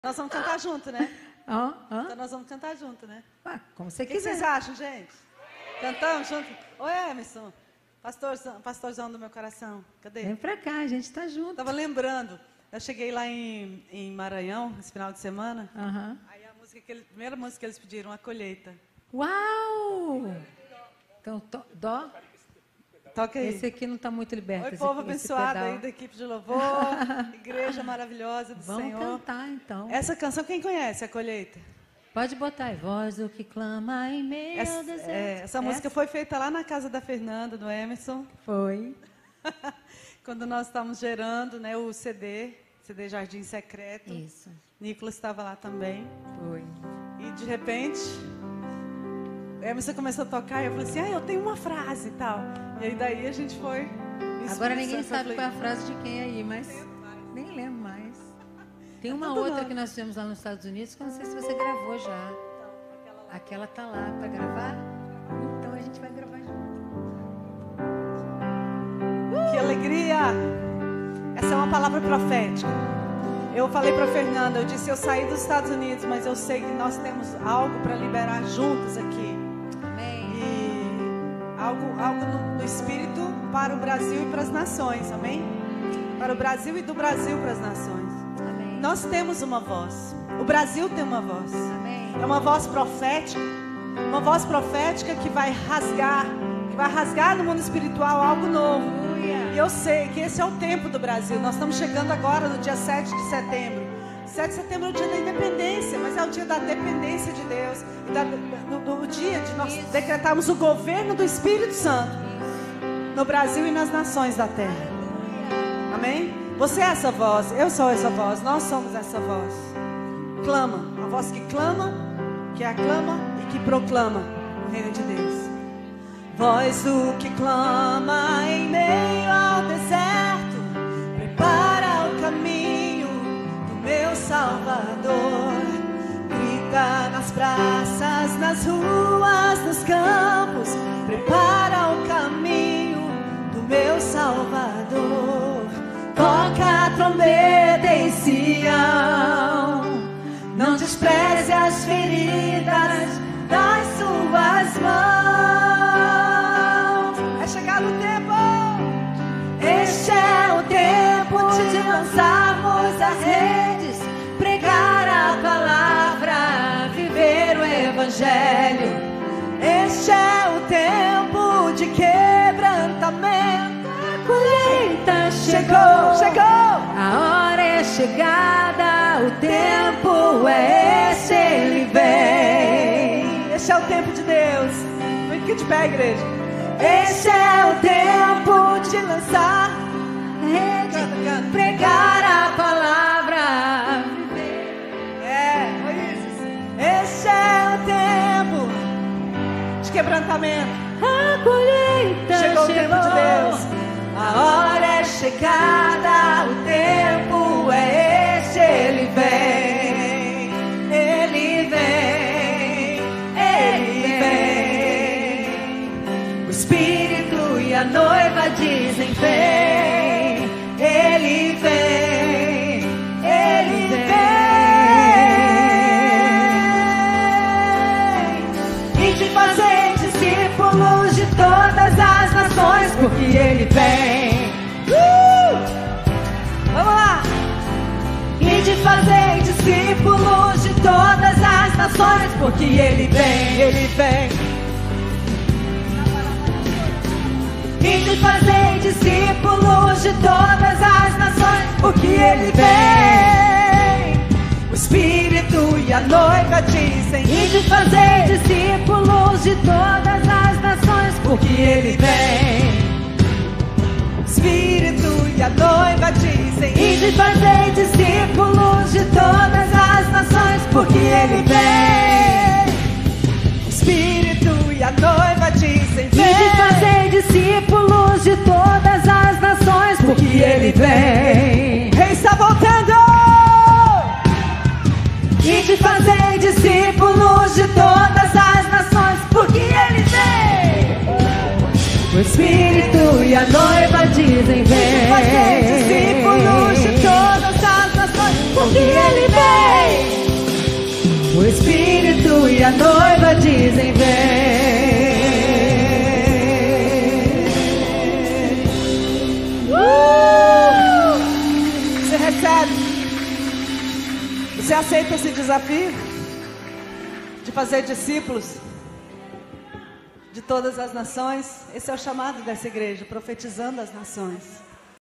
Nós vamos cantar junto, né? Então nós vamos cantar junto, né? Como você quiser. O que vocês acham, gente? Cantamos junto? Oi, Emerson. Pastorzão do meu coração. Cadê? Vem pra cá, a gente tá junto. Tava lembrando. Eu cheguei lá em Maranhão, esse final de semana. Aí a primeira música que eles pediram, A Colheita. Uau! Então, dó? Toca aí. Esse aqui não está muito liberto. Oi, povo abençoado aí da equipe de louvor, igreja maravilhosa do Senhor. Vamos cantar, então. Essa canção, quem conhece, A Colheita? Pode botar aí, voz do que clama em meio ao deserto. Essa música foi feita lá na casa da Fernanda, do Emerson. Foi. Quando nós estávamos gerando, né, o CD Jardim Secreto. Isso. Nicolas estava lá também. Foi. E, de repente, o Emerson começou a tocar e eu falei assim, eu tenho uma frase e tal. E aí daí a gente foi... Agora ninguém sabe qual é a frase de quem aí, mas nem lembro mais. Tem uma outra que nós fizemos lá nos Estados Unidos, que eu não sei se você gravou já. Aquela tá lá para gravar? Então a gente vai gravar junto. Que alegria! Essa é uma palavra profética. Eu falei para Fernanda, eu disse, eu saí dos Estados Unidos, mas eu sei que nós temos algo para liberar juntos aqui. Amém. E algo no Espírito para o Brasil e para as nações, amém? Para o Brasil e do Brasil para as nações. Amém. Nós temos uma voz. O Brasil tem uma voz. Amém. É uma voz profética. Uma voz profética que vai rasgar no mundo espiritual algo novo. E eu sei que esse é o tempo do Brasil. Nós estamos chegando agora no dia 7 de setembro. 7 de setembro é o dia da independência, mas é o dia da dependência de Deus. O dia de nós decretarmos o governo do Espírito Santo no Brasil e nas nações da terra. Amém? Você é essa voz, eu sou essa voz, nós somos essa voz. Clama, a voz que clama, que aclama e que proclama o reino de Deus. Voz do que clama em meio ao deserto, prepara o caminho do meu Salvador. Grita nas praças, nas ruas, nos campos, prepara o caminho do meu Salvador. Toca a trombeta em Sião, não despreze as feridas das suas mãos. Este é o tempo de lançarmos as redes, pregar a palavra, viver o evangelho. Este é o tempo de quebrantamento. A colheita chegou. A hora é chegada, o tempo é esse, ele vem. Este é o tempo de Deus. Fique de pé, igreja. Este é o tempo de lançar rede, pregar a palavra, viver. Este é o tempo de quebrantamento. A colheita chegou. O tempo de Deus. A hora é chegada, o tempo é este, ele vem, ele vem, ele vem. O Espírito e a noiva dizem vem, ele vem, ele vem. E de fazer discípulos de todas as nações, porque ele vem. Vamos lá! E de fazer discípulos de todas as nações, porque ele vem, ele vem. E de fazer discípulos de todas as nações, porque ele vem. O Espírito e a noiva dizem. E de fazer discípulos de todas as nações, porque ele vem. O Espírito e a noiva dizem. E de fazer discípulos de todas as nações, porque ele vem. O Espírito e a noiva dizem vem. E de fazer discípulos de todas as nações, porque ele vem. Rei está voltando. E de fazer discípulos de todas as nações, porque ele vem. O Espírito e a noiva dizem vem. E de fazer discípulos de todas as nações, porque Ele vem. O Espírito e a noiva dizem vem. Você recebe? Você aceita esse desafio de fazer discípulos de todas as nações? Esse é o chamado dessa igreja, profetizando as nações.